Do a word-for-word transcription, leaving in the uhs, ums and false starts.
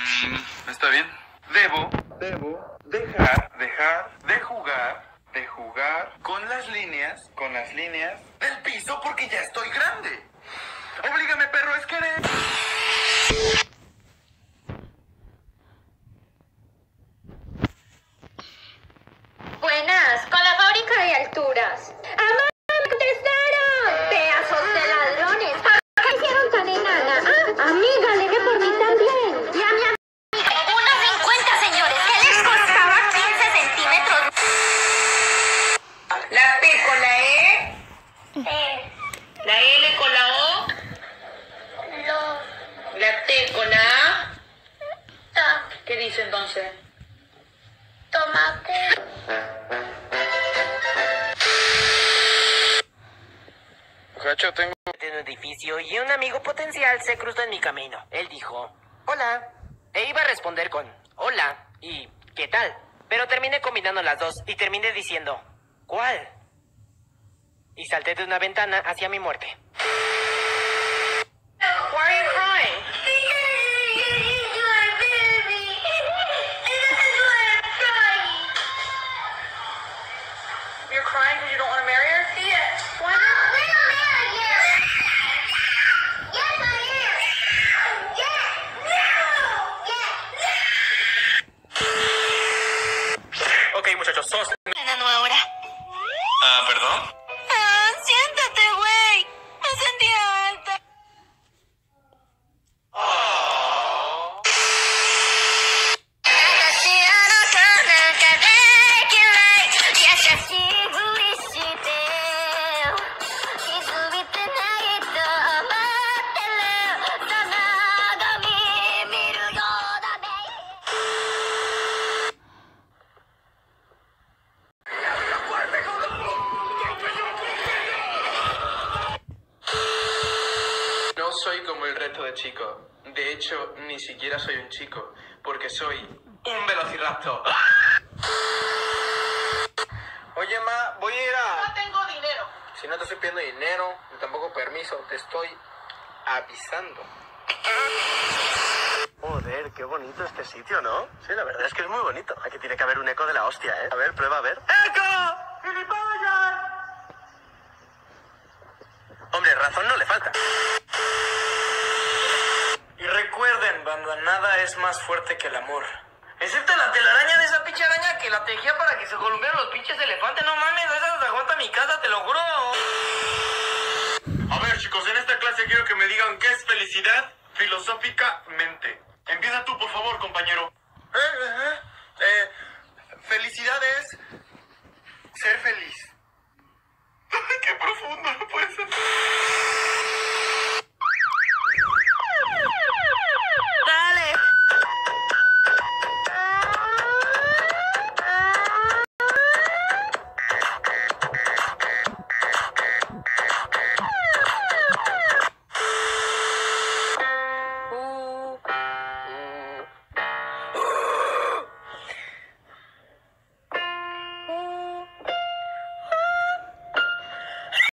Mm, está bien. Debo, debo dejar, dejar de jugar, de jugar con las líneas, con las líneas del piso porque ya estoy grande. Oblígame, perro, es que eres... Buenas, con la fábrica de alturas. ¡Amá, me contestaron! ¡Pedazos de ladrones! ¿Qué hicieron tan enana? Ah, amiga, alegue por mí también. Y a mi amiga. uno cincuenta, señores. ¿Qué les costaba quince centímetros? La P con la E. Eh, La L con la O. lo, La T con la A. ta, ¿Qué dice entonces? tomate. Cacho, tengo... En un edificio y un amigo potencial se cruzó en mi camino. Él dijo, hola. E iba a responder con, hola y ¿qué tal? Pero terminé combinando las dos y terminé diciendo, ¿cuál? Y salté de una ventana hacia mi muerte. Why are you crying? You're crying because you don't want to marry her? Yes. Why not? Ok, muchachos, sos... Enano ahora. Ah, ¿perdón? Ah, siéntate, güey. Me sentía alta. No soy como el resto de chicos. De hecho, ni siquiera soy un chico, porque soy un velociraptor. Oye, ma, voy a ir a... No tengo dinero. Si no te estoy pidiendo dinero, ni tampoco permiso, te estoy avisando. Joder, qué bonito este sitio, ¿no? Sí, la verdad es que es muy bonito. Aquí tiene que haber un eco de la hostia, ¿eh? A ver, prueba a ver. ¡Eco! ¡Gilipollas! Hombre, razón no le falta. Y recuerden, banda, nada es más fuerte que el amor. Excepto la telaraña de esa pinche araña que la tejía para que se columpiaran los pinches elefantes. No mames, esa se aguanta mi casa, te lo juro. A ver, chicos, en esta clase quiero que me digan qué es felicidad filosóficamente. Empieza tú, por favor, compañero. Eh, eh, eh, felicidad es ser feliz.